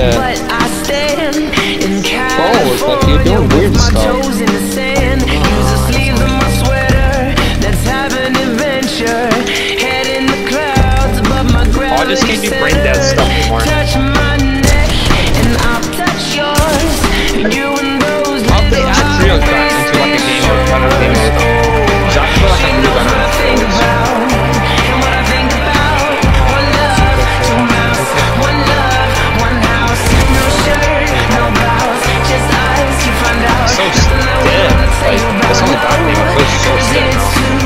Yeah. But I stand in Oh, it's like you're California doing weird with my stuff. toes in the sand. Use the sleeves of my sweater. Let's have an adventure. Head in the clouds above my gravity. I just can't do brain dead stuff anymore. Touch my neck and I'll touch yours. You and those I'll play little add trios back into like a game or kind of game mode. So I feel like I'm really what I think gonna about and what I think about. One love, two mouths. One love, one house. No shirt, no blouse. Just us, you find out. so Nothing I stiff. wanna tell Like you that's about. only bad thing. It feels so stiff It's now. too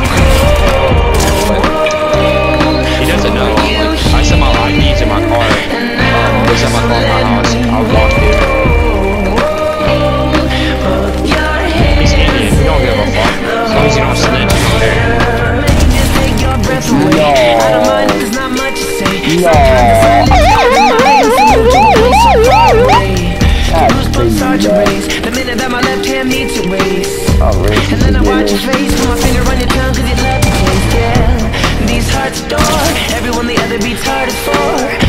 cold. He doesn't know. Like I set my IDs in my car. Was at my car in my house. I lost it. He's an idiot. He don't give a fuck. As long as you don't snitch, he don't care. Just take your breath away. I don't mind if there's not much to say. No. Goosebumps start to raise the minute that my left hand meets your waist. And then I watch your face, put my finger on your tongue cause you love the taste, yeah. These hearts adore everyone the other beats hardest for.